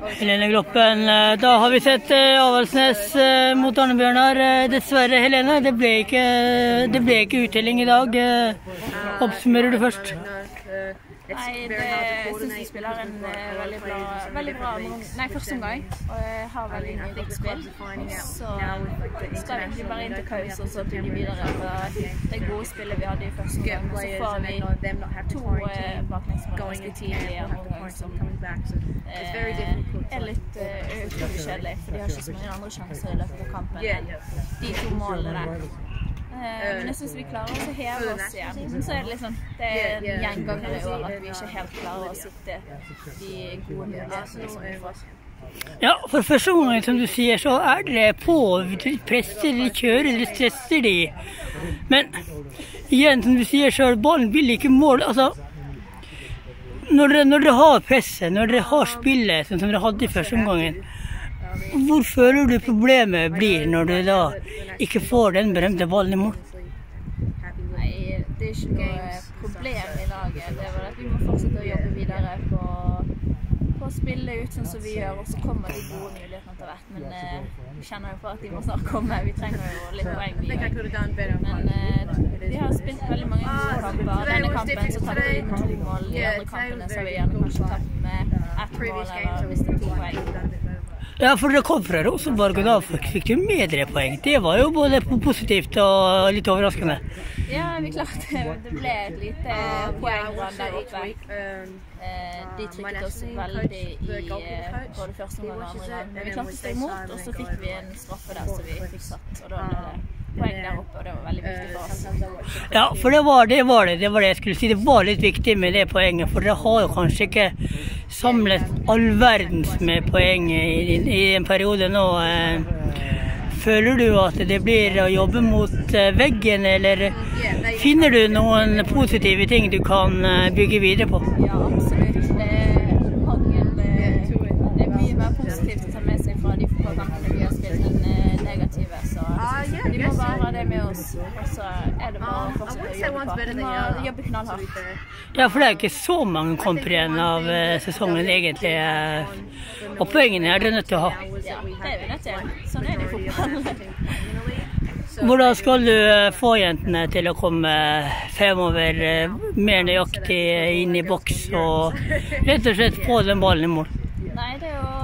Helene Gloppen, da har vi sett Avaldsnes mot Arnebjørnar. Dessverre, Helene, det ble ikke uttelling I dag. Oppsummerer du først? Nei, jeg synes de spiller en veldig bra første omgang, og jeg har veldig godt spill. Så skal vi egentlig bare inn til pause, og så blir de videre på det gode spillet vi hadde I første omgang. Og så får vi 2 baklengsmål ganske tidlig I andre omgang, som litt utrolig kjedelig, for de har ikke så mange andre sjanser I løpet av kampen. De 2 målene der. Men jeg synes vi klarer å heve oss igjen. Så det liksom, det en gjenganger I år at vi ikke helt klarer å sitte de gode mulighetene som vi får. Ja, for første gang, som du sier, så det på, presser de, kjører de, stresser de. Men igjen, som du sier selv, ballen vil ikke måle. Altså, når dere har presset, når dere har spillet, som dere hadde I første omgangen, hvor føler du problemet blir når du da ikke får den berømte ballen I mål? Nei, det ikke noe problem I laget. Det at vi må fortsette å jobbe videre på å spille ut sånn som vi gjør, og så kommer de gode mulighetene til hvert. Men vi kjenner jo på at de må snart komme. Vi trenger jo litt poeng vi gjør. Men vi har spilt veldig mange gode kamper. Denne kampen så tappte vi med 2 mål. I andre kampene så har vi gjerne kanskje tapt med 1 mål eller mistet 2 poeng. Ja, for det kom fra Rosenborg, og da fikk du med dere poeng. Det var jo både positivt og litt overraskende. Ja, vi klarte det. ble et lite poengrun der oppe. De trykket oss veldig I både første og andre gang. Men vi klarte å stå imot, og så fikk vi en straffe der som vi fikk satt. Og da ble det poeng der oppe, og det var veldig viktig for oss. Ja, for det var det jeg skulle si. Det var litt viktig med det poenget, for dere har jo kanskje ikke samlet all verdens med poeng I en periode nå. Føler du at det blir å jobbe mot veggen, eller finner du noen positive ting du kan bygge videre på? Ja, absolutt. Det mye mer positivt å ta med seg fra de fotballkampene vi har spilt enn negative, så vi må bare ha det med oss, og så det bare å fortsette å jobbe på. Vi må jobbe knallhardt. Ja, for det ikke så mange kamper igjen av sesongen egentlig, og poengene dere nødt til å ha. Ja, det vi nødt til. Sånn det I fotball. Hvordan skal du få jentene til å komme fremover mer nøyaktig inn I boks og rett og slett få den ballen I mål? Nei, det å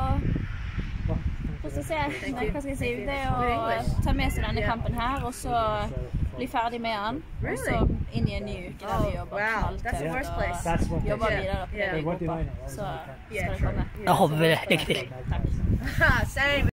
det å ta med seg denne kampen her, og så bli ferdig med den, og så inn I en ny uke der vi jobber knalltøft og jobber videre på det vi går på. Så skal det komme. Jeg håper det. Lykke til. Takk.